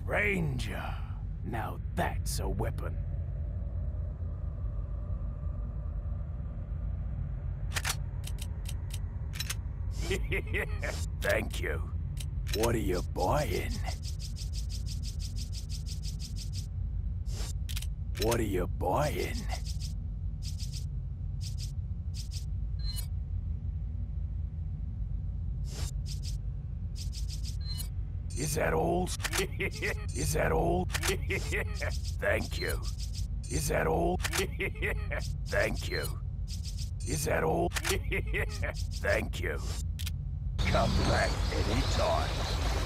Ranger. Now that's a weapon. Thank you. What are you buying? What are you buying? Is that all? Is that all? Thank you. Is that all? Thank you. Is that all? Thank you. Come back anytime.